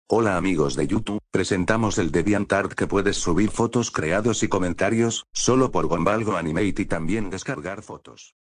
Hola amigos de YouTube, presentamos el DeviantArt que puedes subir fotos creados y comentarios, solo por Gombalgo Animate y también descargar fotos.